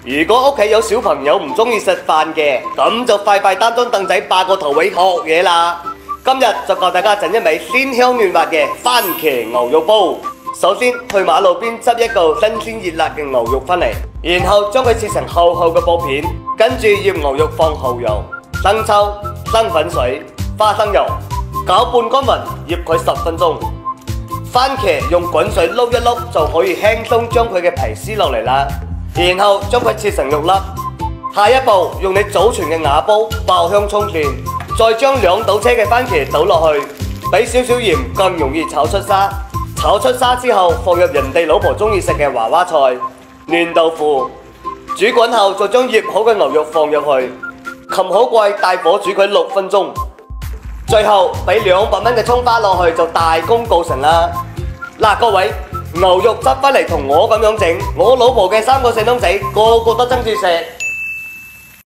如果屋企有小朋友唔中意食飯嘅，咁就快快擔張凳仔霸個頭位學嘢啦。今日就教大家整一味鮮香嫩滑嘅番茄牛肉煲。首先去馬路邊執一嚿新鮮熱辣嘅牛肉返嚟，然後將佢切成厚厚嘅薄片，跟住醃牛肉放蠔油、生抽、生粉水、花生油，攪拌均勻，醃佢10分鐘。番茄用滾水撈一撈就可以輕鬆將佢嘅皮撕落嚟啦，然後將佢切成肉粒。下一步用你祖傳嘅瓦煲爆香蔥蒜，再將2倒車嘅番茄倒落去，俾少少鹽更容易炒出沙。炒出沙之後，放入人哋老婆中意食嘅娃娃菜、嫩豆腐，煮滾後再將醃好嘅牛肉放入去，冚好蓋大火煮佢6分鐘。最後俾200蚊嘅蔥花落去就大功告成啦！嗱，各位，牛肉執返嚟同我咁樣整，我老婆嘅3個細蚊仔個個都爭住食。